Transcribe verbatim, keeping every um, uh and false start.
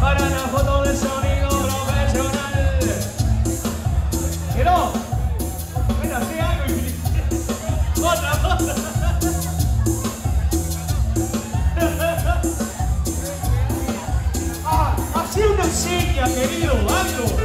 para la foto de sonido profesional. ¿Quiero? Bueno, hace algo y... Otra, otra. Ah, hacé una seña, querido, algo.